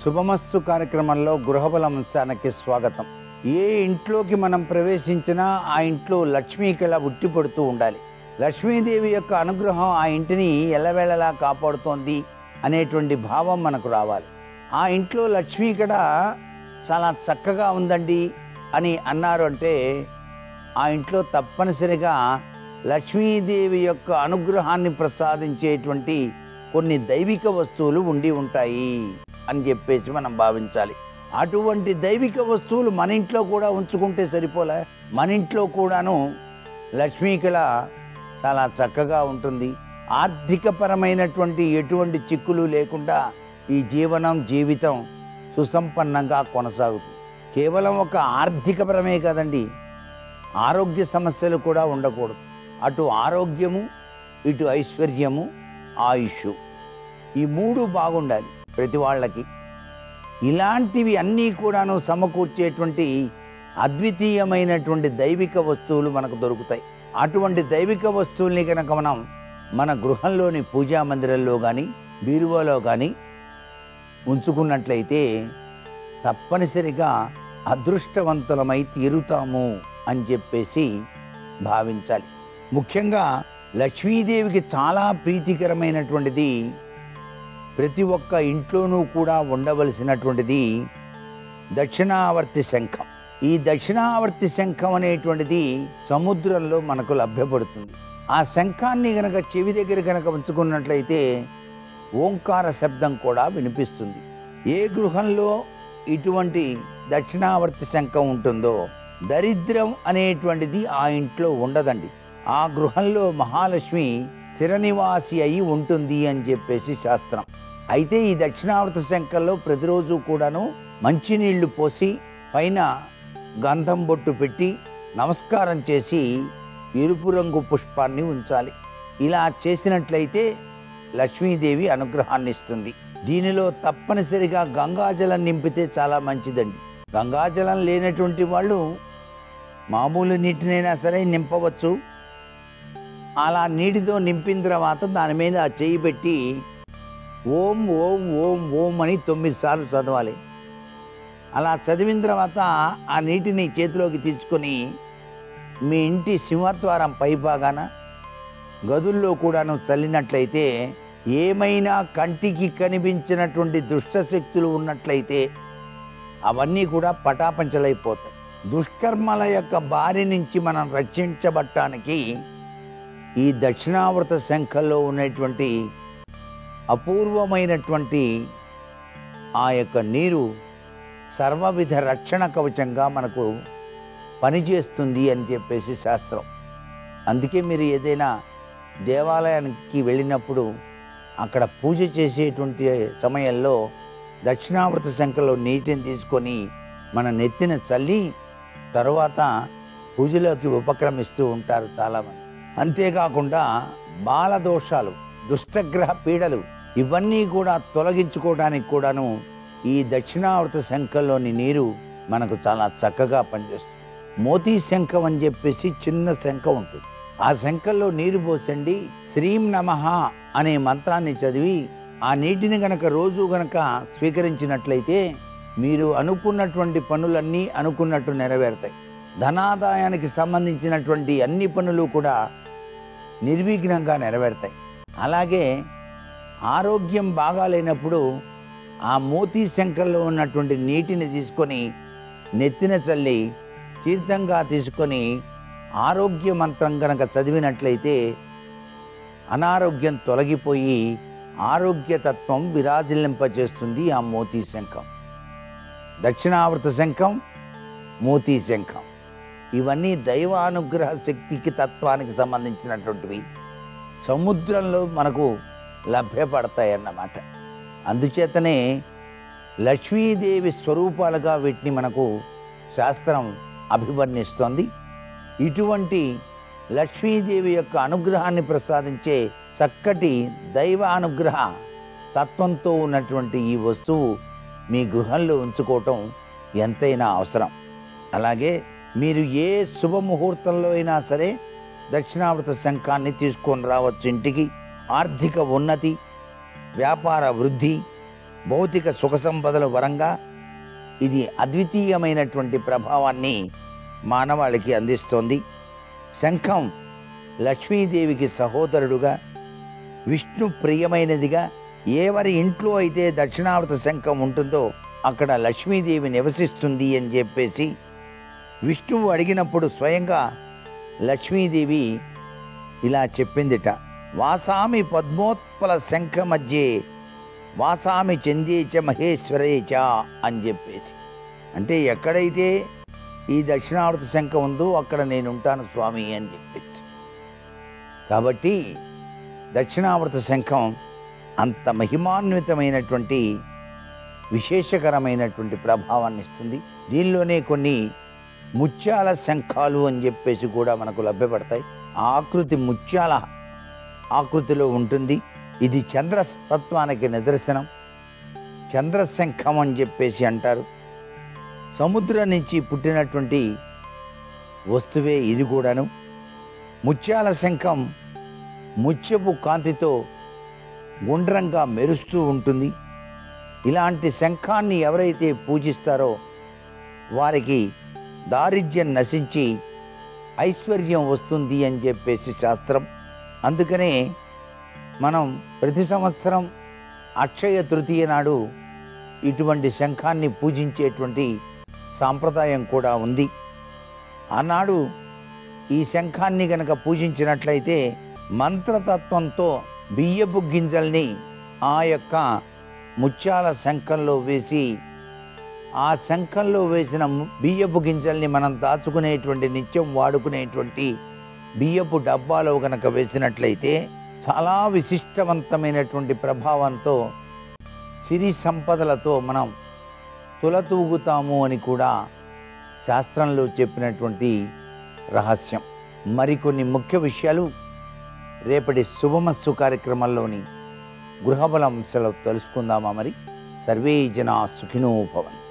శుభమస్తు కార్యక్రమంలో గృహబలం అంశానికి స్వాగతం. ఏ ఇంట్లోకి మనం ప్రవేశించినా ఆ ఇంట్లో లక్ష్మీ కళ ఉట్టిపడుతూ ఉండాలి. లక్ష్మీదేవి యొక్క అనుగ్రహం ఆ ఇంటిని ఎల్లవేళలా కాపాడుతోంది అనేటువంటి భావం మనకు రావాలి. ఆ ఇంట్లో లక్ష్మీ కళ చాలా చక్కగా ఉందండి అని అన్నారు అంటే ఆ ఇంట్లో తప్పనిసరిగా లక్ష్మీదేవి యొక్క అనుగ్రహాన్ని ప్రసాదించేటువంటి కొన్ని దైవిక వస్తువులు ఉండి ఉంటాయి అని చెప్పేసి మనం భావించాలి. అటువంటి దైవిక వస్తువులు మన ఇంట్లో కూడా ఉంచుకుంటే సరిపోలే, మన ఇంట్లో కూడాను లక్ష్మీ కళ చాలా చక్కగా ఉంటుంది. ఆర్థికపరమైనటువంటి ఎటువంటి చిక్కులు లేకుండా ఈ జీవితం సుసంపన్నంగా కొనసాగుతుంది. కేవలం ఒక ఆర్థికపరమే కాదండి, ఆరోగ్య సమస్యలు కూడా ఉండకూడదు. అటు ఆరోగ్యము, ఇటు ఐశ్వర్యము, ఆయుష్, ఈ మూడు బాగుండాలి ప్రతి వాళ్ళకి. ఇలాంటివి అన్నీ కూడాను సమకూర్చేటువంటి అద్వితీయమైనటువంటి దైవిక వస్తువులు మనకు దొరుకుతాయి. అటువంటి దైవిక వస్తువుల్ని కనుక మనం మన గృహంలోని పూజా మందిరంలో కానీ బీరువాలో కానీ ఉంచుకున్నట్లయితే తప్పనిసరిగా అదృష్టవంతులమై తీరుతాము అని చెప్పేసి భావించాలి. ముఖ్యంగా లక్ష్మీదేవికి చాలా ప్రీతికరమైనటువంటిది, ప్రతి ఒక్క ఇంట్లోనూ కూడా ఉండవలసినటువంటిది దక్షిణావర్తి శంఖం. ఈ దక్షిణావర్తి శంఖం అనేటువంటిది సముద్రంలో మనకు లభ్యపడుతుంది. ఆ శంఖాన్ని గనక చెవి దగ్గర గనక ఉంచుకున్నట్లయితే ఓంకార శబ్దం కూడా వినిపిస్తుంది. ఏ గృహంలో ఇటువంటి దక్షిణావర్తి శంఖం ఉంటుందో దరిద్రం అనేటువంటిది ఆ ఇంట్లో ఉండదండి. ఆ గృహంలో మహాలక్ష్మి స్థిరనివాసి అయి ఉంటుంది అని చెప్పేసి శాస్త్రం. అయితే ఈ దక్షిణావర్త శంఖంలో ప్రతిరోజు కూడాను మంచినీళ్లు పోసి పైన గంధం బొట్టు పెట్టి నమస్కారం చేసి ఎరుపు రంగు పుష్పాన్ని ఉంచాలి. ఇలా చేసినట్లయితే లక్ష్మీదేవి అనుగ్రహాన్ని ఇస్తుంది. దీనిలో తప్పనిసరిగా గంగాజలం నింపితే చాలా మంచిదండి. గంగాజలం లేనటువంటి వాళ్ళు మామూలు నీటినైనా సరే నింపవచ్చు. అలా నీటితో నింపిన తర్వాత దాని మీద చేయి పెట్టి ఓం ఓం ఓం ఓం అని 9 సార్లు చదవాలి. అలా చదివిన తర్వాత ఆ నీటిని చేతిలోకి తీసుకొని మీ ఇంటి సింహద్వారం పైభాగాన గదుల్లో కూడాను చల్లినట్లయితే ఏమైనా కంటికి కనిపించినటువంటి దుష్టశక్తులు ఉన్నట్లయితే అవన్నీ కూడా పటాపంచలైపోతాయి. దుష్కర్మల యొక్క బారి నుంచి మనం రక్షించబడటానికి ఈ దక్షిణావర్త శంఖంలో ఉన్నటువంటి అపూర్వమైనటువంటి ఆ యొక్క నీరు సర్వవిధ రక్షణ కవచంగా మనకు పనిచేస్తుంది అని చెప్పేసి శాస్త్రం. అందుకే మీరు ఏదైనా దేవాలయానికి వెళ్ళినప్పుడు అక్కడ పూజ చేసేటువంటి సమయంలో దక్షిణావర్త శంఖంలో నీటిని తీసుకొని మన నెత్తిన చల్లి తరువాత పూజలోకి ఉపక్రమిస్తూ ఉంటారు చాలామంది. అంతేకాకుండా బాలదోషాలు, దుష్టగ్రహ పీడలు ఇవన్నీ కూడా తొలగించుకోవడానికి కూడాను ఈ దక్షిణావర్త శంఖంలోని నీరు మనకు చాలా చక్కగా పనిచేస్తుంది. మోతీ శంఖం అని చెప్పేసి చిన్న శంఖం ఉంటుంది. ఆ శంఖంలో నీరు పోసండి, శ్రీం నమః అనే మంత్రాన్ని చదివి ఆ నీటిని గనక రోజు గనక స్వీకరించినట్లయితే మీరు అనుకున్నటువంటి పనులన్నీ అనుకున్నట్టు నెరవేరుతాయి. ధనాదాయానికి సంబంధించినటువంటి అన్ని పనులు కూడా నిర్విఘ్నంగా నెరవేరుతాయి. అలాగే ఆరోగ్యం బాగాలేనప్పుడు ఆ మోతీ శంఖంలో ఉన్నటువంటి నీటిని తీసుకొని నెత్తిన చల్లి తీర్థంగా తీసుకొని ఆరోగ్య మంత్రం కనుక చదివినట్లయితే అనారోగ్యం తొలగిపోయి ఆరోగ్యతత్వం విరాజిల్లింపచేస్తుంది ఆ మోతీ శంఖం. దక్షిణావర్త శంఖం, మోతీ శంఖం ఇవన్నీ దైవానుగ్రహ శక్తికి తత్వానికి సంబంధించినటువంటివి సముద్రంలో మనకు లభ్యపడతాయన్నమాట. అందుచేతనే లక్ష్మీదేవి స్వరూపాలుగా వీటిని మనకు శాస్త్రం అభివర్ణిస్తోంది. ఇటువంటి లక్ష్మీదేవి యొక్క అనుగ్రహాన్ని ప్రసాదించే చక్కటి దైవ అనుగ్రహ తత్వంతో ఉన్నటువంటి ఈ వస్తువు మీ గృహంలో ఉంచుకోవటం ఎంతైనా అవసరం. అలాగే మీరు ఏ శుభముహూర్తంలో అయినా సరే దక్షిణావర్త శంఖాన్ని తీసుకొని రావచ్చు ఇంటికి. ఆర్థిక ఉన్నతి, వ్యాపార వృద్ధి, భౌతిక సుఖ సంపదల వరంగా ఇది అద్వితీయమైనటువంటి ప్రభావాన్ని మానవాళికి అందిస్తోంది. శంఖం లక్ష్మీదేవికి సహోదరుడుగా, విష్ణు ప్రియమైనదిగా, ఎవరి ఇంట్లో అయితే దక్షిణావర్త శంఖం ఉంటుందో అక్కడ లక్ష్మీదేవి నివసిస్తుంది అని చెప్పేసి విష్ణువు అడిగినప్పుడు స్వయంగా లక్ష్మీదేవి ఇలా చెప్పిందిట, వాసామి పద్మోత్పల శంఖ మధ్యే వాసామి చందేచ మహేశ్వరేచ అని చెప్పేసి. అంటే ఎక్కడైతే ఈ దక్షిణావర్త శంఖం ఉందో అక్కడ నేను ఉంటాను స్వామి అని చెప్పేసి. కాబట్టి దక్షిణావర్త శంఖం అంత మహిమాన్వితమైనటువంటి విశేషకరమైనటువంటి ప్రభావాన్ని ఇస్తుంది. దీనిలోనే కొన్ని ముత్యాల శంఖాలు అని చెప్పేసి కూడా మనకు లభ్యపడతాయి. ఆ ఆకృతి ముత్యాల ఆకృతిలో ఉంటుంది. ఇది చంద్రతత్వానికి నిదర్శనం. చంద్రశంఖం అని చెప్పేసి అంటారు. సముద్రం నుంచి పుట్టినటువంటి వస్తువే ఇది కూడాను. ముత్యాల శంఖం ముత్యపు కాంతితో గుండ్రంగా మెరుస్తూ ఉంటుంది. ఇలాంటి శంఖాన్ని ఎవరైతే పూజిస్తారో వారికి దారిద్ర్యం నశించి ఐశ్వర్యం వస్తుంది అని చెప్పేసి శాస్త్రం. అందుకనే మనం ప్రతి సంవత్సరం అక్షయ తృతీయ నాడు ఇటువంటి శంఖాన్ని పూజించేటువంటి సాంప్రదాయం కూడా ఉంది. ఆనాడు ఈ శంఖాన్ని కనుక పూజించినట్లయితే మంత్రతత్వంతో బియ్యపు గింజల్ని ఆ యొక్క ముత్యాల శంఖంలో వేసి, ఆ శంఖంలో వేసిన బియ్యపు గింజల్ని మనం దాచుకునేటువంటి నిత్యం వాడుకునేటువంటి బియ్యపు డబ్బాలో కనుక వేసినట్లయితే చాలా విశిష్టవంతమైనటువంటి ప్రభావంతో సిరి సంపదలతో మనం తులతూగుతాము అని కూడా శాస్త్రంలో చెప్పినటువంటి రహస్యం. మరికొన్ని ముఖ్య విషయాలు రేపటి శుభమస్సు కార్యక్రమంలోని గృహబల అంశాలు తెలుసుకుందామా? మరి సర్వే జనా సుఖినో భవంతు.